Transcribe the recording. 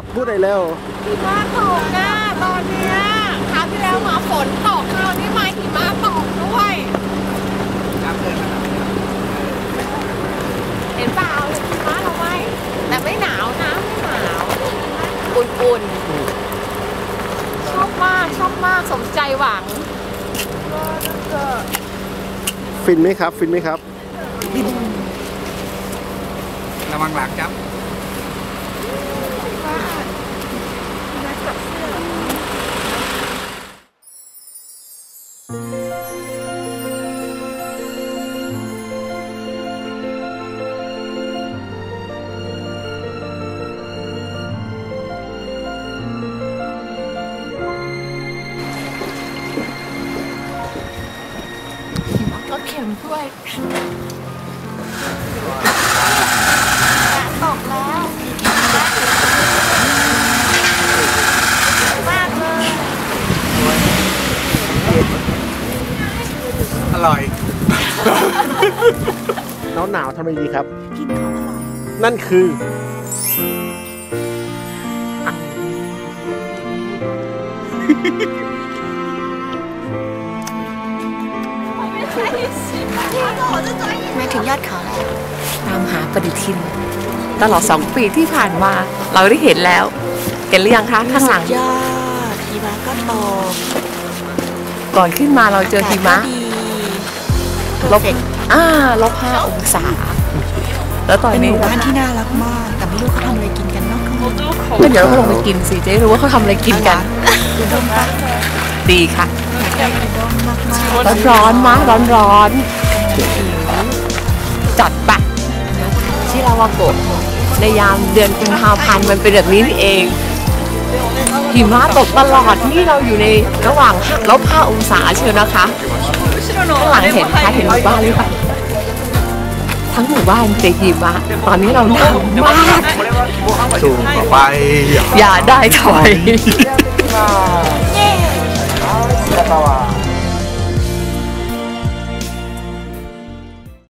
พูดได้แล้วหิมะตกนะตอนเนี้ยคราวที่แล้วมาฝนตกคราวนี้มาหิมะตกด้วยเห็นเปล่าเลยหิมะเราไม่แต่ไม่หนาวนะไม่หนาวอุ่นๆชอบมากสมใจหวังฟินไหมครับฟินไหมครับระวังหลังครับก็เข็มด้วยตกแล้วมากเลยอร่อยหนาวทำไมดีครับกินของอร่อยนั่นคือมาถึงยอดเขาแล้วตามหาปฏิทินตลอด2 ปีที่ผ่านมาเราได้เห็นแล้วเห็นหรือยังคะข้างหลังยอดหิมะก็ตกก่อนขึ้นมาเราเจอหิมะลบ5 องศาแล้วตอนนี้เป็นหมู่บ้านที่น่ารักมากแต่ไม่รู้เขาทำอะไรกินกันเนาะก็เดี๋ยวเราลงไปกินสิจะได้รู้ว่าเขาทำอะไรกินกันดีค่ะร้อนมาร้อนจัดปะที่เราว่าโกะในยามเดือนกุมภาพันธ์มันเป็นแบบนี้นี่เองหิมะตกตลอดที่เราอยู่ในระหว่าง-5 องศาเชียวนะคะข้างหลังเห็นหมู่บ้านหรือเปล่าทั้งหมู่บ้านเจอหิมะตอนนี้เราหนาวมากสูงต่อไปอย่าได้ถอย